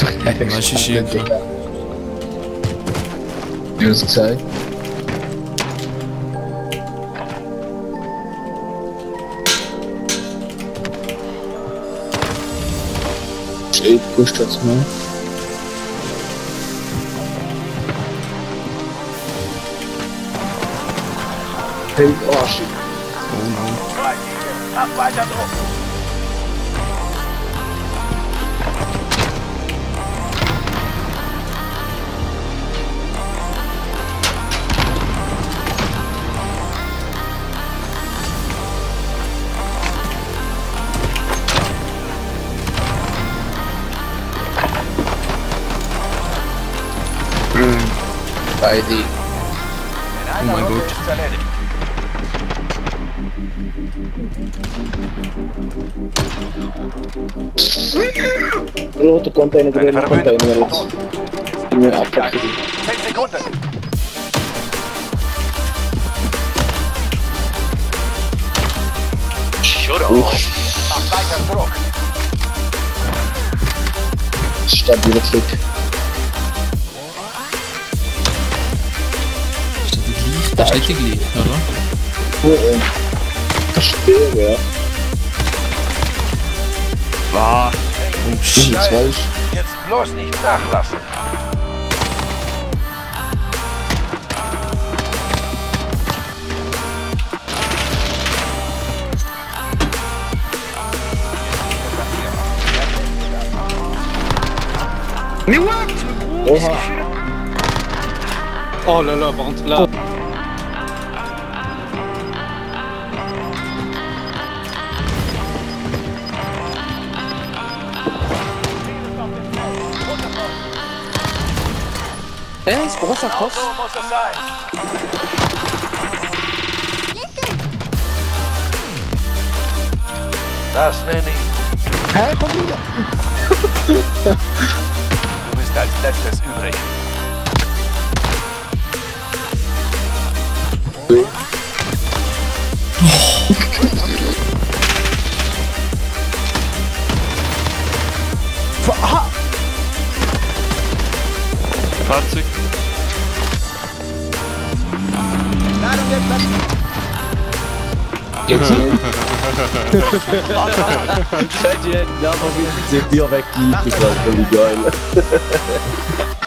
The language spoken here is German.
Was ist hier? Wie hast du gesagt? Steht, pusht das mal. Hey, oh shit. Oh nein. Mach weiter Druck. Pady. Oh mein Gott. Ist erledigt. Rote Container, grüne Eine Container Verbündete jetzt. tot. Mir abpacken. 10 Sekunden. Mach weiter Druck. Stabiler Klick. Ist das nicht die gleiche, oder? Oh, verstehe, ja. Wow. Oh shit. Das weiß ich. Jetzt bloß nicht nachlassen. Mais what? Oha. Oh là là, par contre, là. C'est pourquoi ça crosse? So muss es sein. Das nenne ich. Hä, komm wieder! Du bist als letztes übrig. Fahrzeug. Geht's nicht? Ja, aber wir sind hier weg, das war voll geil.